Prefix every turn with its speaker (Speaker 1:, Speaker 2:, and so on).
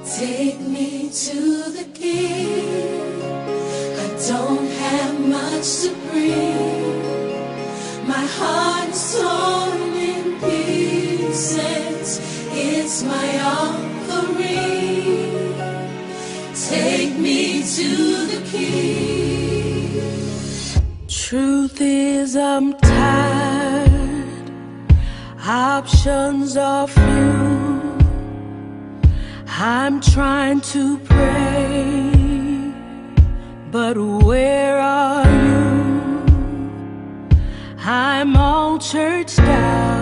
Speaker 1: Take me to the King. I don't have much to bring. My heart is torn in pieces. It's my offering. Take me to the King. Truth is, I'm tired. Options are few. I'm trying to pray, but where are you? I'm all churched out.